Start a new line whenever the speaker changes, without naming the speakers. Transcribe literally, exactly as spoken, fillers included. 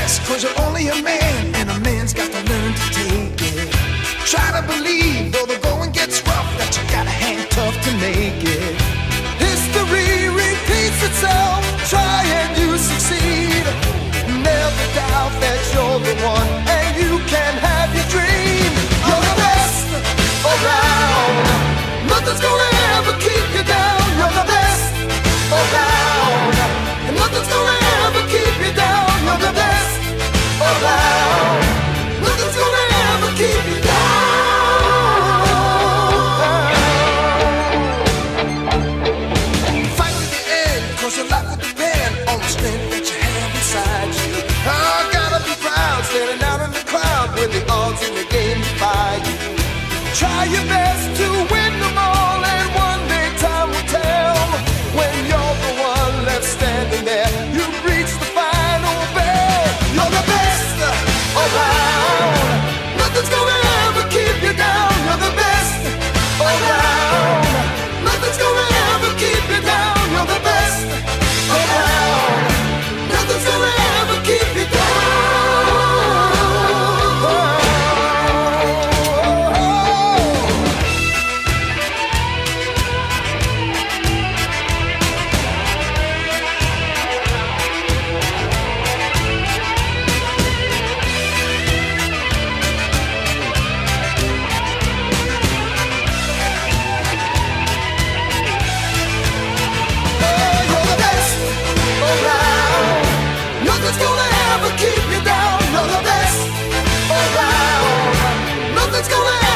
best, cause you're only a man, and a man's got to learn to take it. Try to believe, though the going gets rough, that you gotta hang tough to make it. History repeats itself, try and you succeed. Never doubt that you're the one, and you can have your dream. You're the best around, nothing's gonna ever keep you down. You're the best around, and nothing's gonna ever keep you down. You're the best around, nothing's gonna ever keep you down. Fight to the end, cause your life will depend on the strength that you have inside you. I gotta be proud, standing out in the crowd when the odds in the game defy you. Try your best to win them all, and one day time will tell. When you're the one left standing there, you've reached the final bell. You're the best around, nothing's gonna ever keep you down. You're the best around, nothing's gonna ever keep you down. You're the best around, nothing's gonna ever keep you down. Nothing's gonna ever keep you down. You're the best around, nothing's gonna